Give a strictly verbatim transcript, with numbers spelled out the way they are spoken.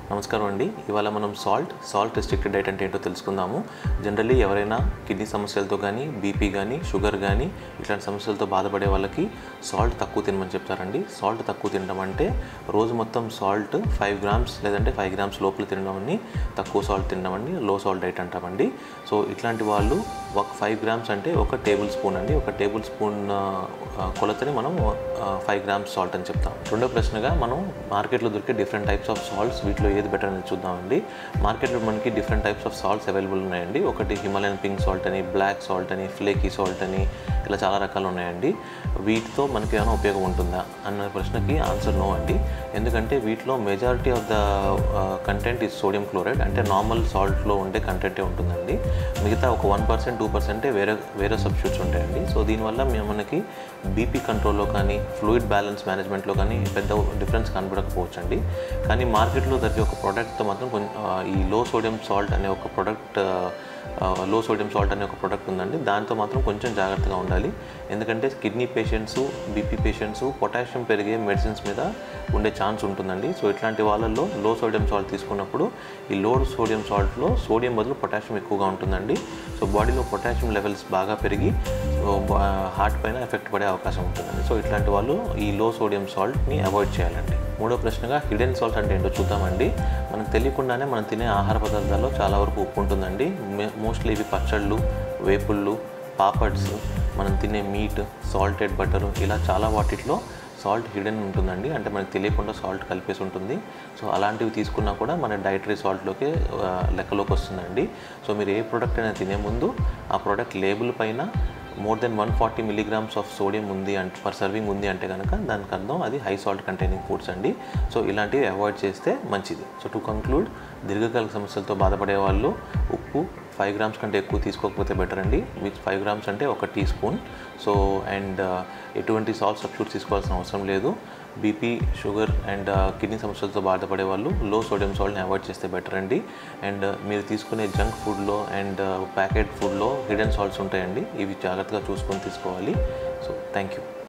నమస్కారం అండి. ఇవాళ మనం సాల్ట్ సాల్ట్ రెస్ట్రిక్టెడ్ డైట్ అంటే ఏంటో తెలుసుకుందాము. జనరల్లీ ఎవరైనా కిడ్నీ సమస్యలతో కానీ బీపీ కానీ షుగర్ కానీ ఇట్లాంటి సమస్యలతో బాధపడే వాళ్ళకి సాల్ట్ తక్కువ తినమని చెప్తారండి. సాల్ట్ తక్కువ తినడం అంటే రోజు మొత్తం సాల్ట్ ఫైవ్ గ్రామ్స్ లేదంటే ఫైవ్ గ్రామ్స్ లోపల తినడం అని తక్కువ సాల్ట్ తినడం అండి లో సాల్ట్ డైట్ అంటామండి. సో ఇట్లాంటి వాళ్ళు ఒక ఫైవ్ గ్రామ్స్ అంటే ఒక టేబుల్ స్పూన్ అండి ఒక టేబుల్ స్పూన్ కొలతని మనం ఫైవ్ గ్రామ్స్ సాల్ట్ అని చెప్తాం. రెండో ప్రశ్నగా మనం మార్కెట్లో దొరికే డిఫరెంట్ టైప్స్ ఆఫ్ సాల్ట్స్ వీటిలో ఏది బెటర్ అని చూద్దామండి. మార్కెట్లో మనకి different types of salts available ఉన్నాయండి. ఒకటి హిమాలయన్ పింక్ సాల్ట్ అని, బ్లాక్ సాల్ట్ అని, ఫ్లేకీ సాల్ట్ అని, ఇలా చాలా రకాలు ఉన్నాయండి. వీటితో మనకి ఏమైనా ఉపయోగం ఉంటుందా అన్న ప్రశ్నకి ఆన్సర్ నో అండి. ఎందుకంటే వీటిలో majority of the content is sodium chloride, అంటే నార్మల్ సాల్ట్లో ఉండే కంటెంటే ఉంటుందండి. మిగతా ఒక వన్ పర్సెంట్ టూ పర్సెంటే వేరే వేరే సబ్స్టిట్యూట్స్ ఉంటాయండి. సో దీనివల్ల మనకి బీపీ కంట్రోల్లో కానీ ఫ్లూయిడ్ బ్యాలెన్స్ మేనేజ్మెంట్లో కానీ పెద్ద డిఫరెన్స్ కనబడకపోవచ్చు అండి. కానీ మార్కెట్లో దొరికే ఒక ప్రోడక్ట్తో మాత్రం కొంచెం ఈ లో సోడియం సాల్ట్ అనే ఒక ప్రోడక్ట్ లో సోడియం సాల్ట్ అనే ఒక ప్రోడక్ట్ ఉందండి. దాంతో మాత్రం కొంచెం జాగ్రత్తగా ఉండాలి. ఎందుకంటే kidney patients, BP patients potassium పెరిగే మెడిసిన్స్ మీద ఉండే ఛాన్స్ ఉంటుందండి. సో ఇట్లాంటి వాళ్ళల్లో లో సోడియం సాల్ట్ తీసుకున్నప్పుడు ఈ లో సోడియం సాల్ట్లో సోడియం బదులు పొటాషియం ఎక్కువగా ఉంటుందండి. సో బాడీలో పొటాషియం లెవెల్స్ బాగా పెరిగి హార్ట్ పైన ఎఫెక్ట్ పడే అవకాశం ఉంటుందండి. సో ఇట్లాంటి వాళ్ళు ఈ లో సోడియం సాల్ట్ని అవాయిడ్ చేయాలండి. మూడో ప్రశ్నగా హిడెన్ సాల్ట్ అంటే ఏంటో చూద్దామండి. మనకు తెలియకుండానే మనం తినే ఆహార పదార్థాల్లో చాలా వరకు ఉప్పు ఉంటుందండి. మోస్ట్లీ ఇవి పచ్చళ్ళు, వేపుళ్ళు, పాపడ్స్, మనం తినే మీట్, సాల్టెడ్ బటర్, ఇలా చాలా వాటిలో సాల్ట్ హిడెన్ ఉంటుందండి. అంటే మనకు తెలియకుండా సాల్ట్ కలిపేసి ఉంటుంది. సో అలాంటివి తీసుకున్నా కూడా మన డైటరీ సాల్ట్లోకి లెక్కలోకి వస్తుందండి. సో మీరు ఏ ప్రోడక్ట్ అయినా తినే ముందు ఆ ప్రోడక్ట్ లేబుల్ పైన more than one forty milligrams of sodium ఉంది అంటే పర్ సర్వింగ్ ఉంది అంటే కనుక దానికి అర్థం అది హై సాల్ట్ కంటైనింగ్ ఫుడ్స్ అండి. సో ఇలాంటివి అవాయిడ్ చేస్తే మంచిది. సో టు కంక్లూడ్, దీర్ఘకాలిక సమస్యలతో బాధపడే వాళ్ళు ఉప్పు ఫైవ్ గ్రామ్స్ కంటే ఎక్కువ తీసుకోకపోతే బెటర్ అండి. విత్ ఫైవ్ గ్రామ్స్ అంటే ఒక టీ స్పూన్. సో అండ్ ఎటువంటి సాల్ట్ సబ్స్టిట్యూట్స్ తీసుకోవాల్సిన అవసరం లేదు. బీపీ, షుగర్ అండ్ కిడ్నీ సమస్యలతో బాధపడే వాళ్ళు లో సోడియం సాల్ట్ని అవాయిడ్ చేస్తే బెటర్ అండి. అండ్ మీరు తీసుకునే జంక్ ఫుడ్లో అండ్ ప్యాకెట్ ఫుడ్లో హిడెన్ సాల్ట్స్ ఉంటాయండి. ఇవి జాగ్రత్తగా చూసుకొని తీసుకోవాలి. So thank you.